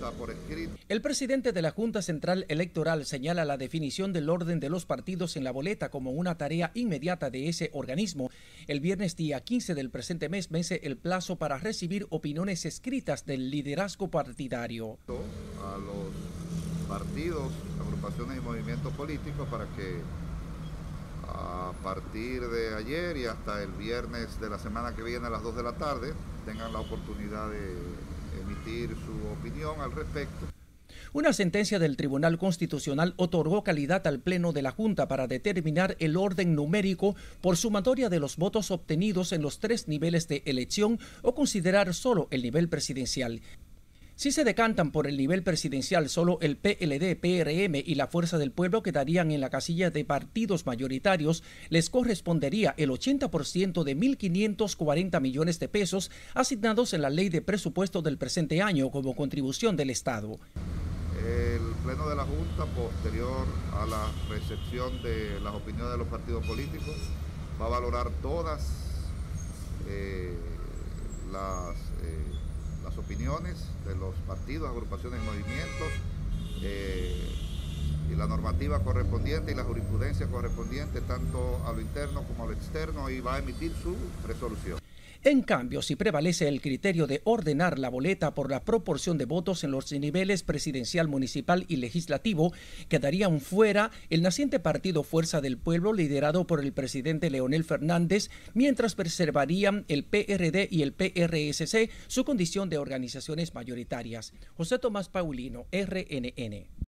puesta por escrito. El presidente de la Junta Central Electoral señala la definición del orden de los partidos en la boleta como una tarea inmediata de ese organismo. El viernes día 15 del presente mes vence el plazo para recibir opiniones escritas del liderazgo partidario. A los partidos, agrupaciones y movimientos políticos para que a partir de ayer y hasta el viernes de la semana que viene a las 2 de la tarde tengan la oportunidad de emitir su opinión al respecto. Una sentencia del Tribunal Constitucional otorgó calidad al Pleno de la Junta para determinar el orden numérico por sumatoria de los votos obtenidos en los 3 niveles de elección o considerar solo el nivel presidencial. Si se decantan por el nivel presidencial, solo el PLD, PRM y la Fuerza del Pueblo quedarían en la casilla de partidos mayoritarios. Les correspondería el 80% de 1.540 millones de pesos asignados en la ley de presupuesto del presente año como contribución del Estado. El Pleno de la Junta, posterior a la recepción de las opiniones de los partidos políticos, va a valorar todas las opiniones de los partidos, agrupaciones y movimientos y la normativa correspondiente y la jurisprudencia correspondiente tanto a lo interno como a lo externo y va a emitir su resolución. En cambio, si prevalece el criterio de ordenar la boleta por la proporción de votos en los niveles presidencial, municipal y legislativo, quedarían fuera el naciente partido Fuerza del Pueblo liderado por el presidente Leonel Fernández, mientras preservarían el PRD y el PRSC su condición de organizaciones mayoritarias. José Tomás Paulino, RNN.